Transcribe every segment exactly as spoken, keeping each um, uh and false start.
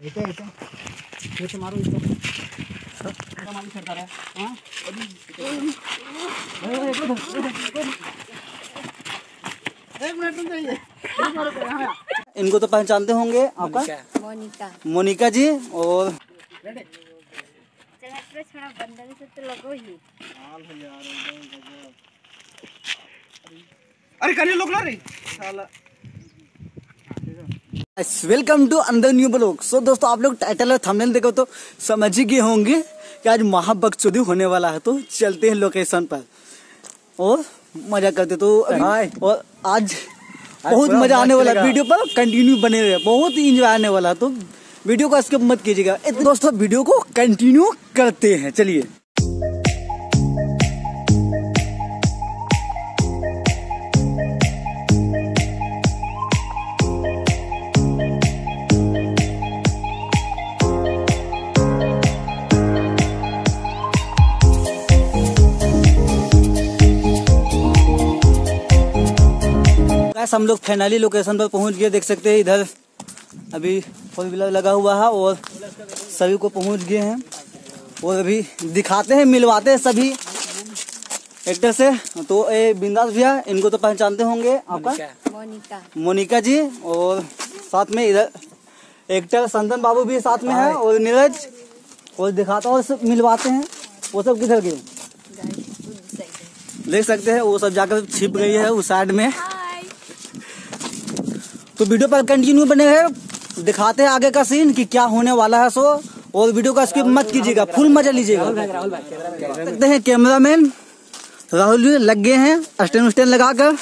ऐसे ऐसे ऐसे मारो इसको मालूम करता रहा। हाँ एक मिनट में चाहिए। इनको तो पहचानते होंगे, आपका मोनिका मोनिका जी। और थोड़ा बंदर से तो लगो ही। अरे करिए लोग ना रे साला। Welcome to another new vlog. So दोस्तों, आप लोग टाइटल और थंबनेल देखो तो समझ ही गए होंगे कि आज महाबकचोदी होने वाला है। तो चलते हैं लोकेशन पर और मजा करते। तो और आज बहुत मजा आने वाला है। वीडियो पर कंटिन्यू बने रहे, बहुत ही इंजॉय आने वाला है। तो वीडियो को स्किप मत कीजिएगा। दोस्तों वीडियो को कंटिन्यू करते हैं, चलिए। हम लोग फाइनली लोकेशन पर पहुंच गए। देख सकते हैं इधर अभी फोर व्हीलर लगा हुआ है और सभी को पहुंच गए हैं। और अभी दिखाते हैं, मिलवाते हैं सभी एक्टर से। तो ये बिंदास भैया, इनको तो पहचानते होंगे, आपका मोनिका मोनिका जी। और साथ में इधर एक्टर संदन बाबू भी साथ में है और नीरज। और दिखाता और सब मिलवाते हैं। वो सब किधर गए देख सकते हैं, वो सब जाकर छिप गई है उस साइड में। तो वीडियो पर कंटिन्यू बने हैं, दिखाते हैं आगे का सीन कि क्या होने वाला है। सो और वीडियो का स्किप मत कीजिएगा, फुल मजा लीजिएगा। देखते हैं कैमरामैन राहुल जी लग गए हैं स्टैंड स्टैंड लगाकर।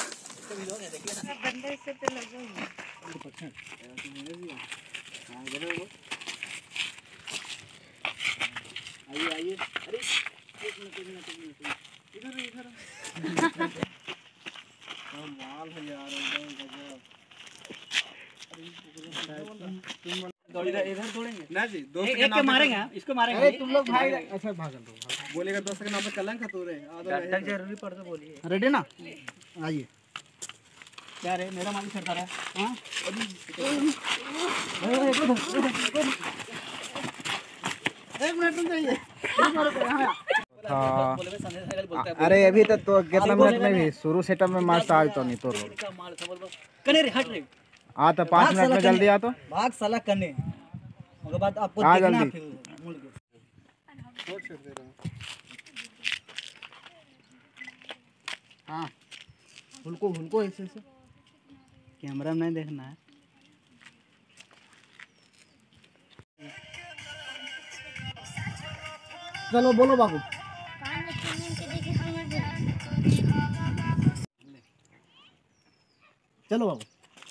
इधर दौड़ेंगे ना जी, दोस्त एक के मारेंगे, इसको मारेंगे। अरे तुम लोग भाग अच्छा भाग दो, बोलेगा दोस्त के नाम पे कलंक है तू रे। डर जरूरी पड़ता बोलिए। रेडी ना, आइए। क्या रे, मेरा मालिक करता रहा। हाँ एक मिनट में चाहिए। हाँ अरे अभी तक तो कितना मिनट में भी शुरू सेटअप में मार आज तो नहीं तो कने रे हट रे आ तो पाँच मिनट में जल्दी आ तो भाग साला कने। उसके बाद आपको आ देखना जल्दी। फिर मुड़ के। हाँ हुलको हुलको ऐसे ऐसे कैमरा में नहीं देखना है। चलो बोलो बाबू। चलो बाबू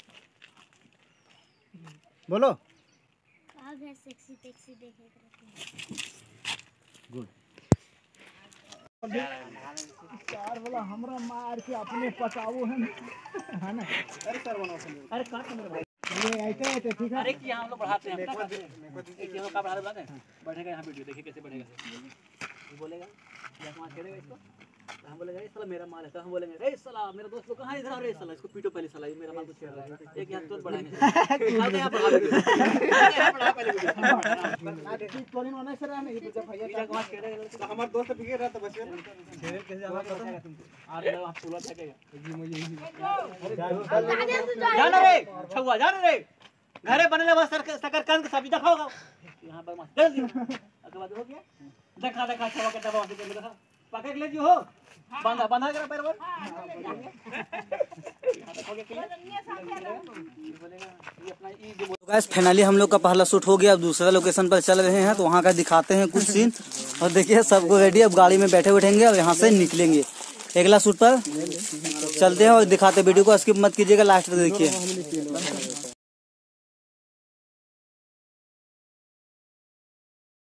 बोलो। सेक्सी टेक्सी देखे गुड। चार वाला हमरा मार के अपने पटाओ है है ना। अरे सर बनाओ। अरे काट मेरे भाई, ये ऐसे ऐसे ठीक है। अरे कि हम लोग बढ़ाते हैं, पता करते हैं एक यहाँ का बढ़ा देते हैं। बढ़ेगा यहाँ वीडियो, देखिए कैसे बढ़ेगा। ये बोलेगा या मार करेगा इसको, हम बोलेगा ए साला मेरा माल है। तो हम बोलेंगे ए साला मेरा दोस्त लोग कहां इधर आ रे साला, इसको पीटो पहले साला, ये मेरा माल तो छेड़ रहा है। एक यहाँ तुरंत बढ़ाएंगे। आगे यहाँ बढ़ा देंगे, यहाँ बढ़ा पहले वीडियो। कौन होना सर है ये जब भैया इधर कहां छेड़ेगा तो हमारा दोस्त बिगड़ रहा था बस छेड़े कैसे हमारा पता है तुमको। अरे आप पूरा थकेगा जी मुझे यही जाना रे छुआ, जाना रे घरे बनले बस सकर कंद सब्जी दिखाओगा यहाँ पर मत दे दियो। उसके बाद हो गया, देखा देखा छुआ के दबा के देखा पकड़ ले जी हो, बांधा बांधा करा पैर पर। गाइस फाइनली हम लोग का पहला शूट हो गया। अब दूसरा लोकेशन पर चल रहे हैं, तो वहाँ का दिखाते हैं कुछ सीन। और देखिए सबको रेडी, अब गाड़ी में बैठे बैठेंगे और यहाँ से निकलेंगे। अगला शूट पर चलते हैं और दिखाते हैं। वीडियो को स्किप मत कीजिएगा, लास्ट तक देखिए।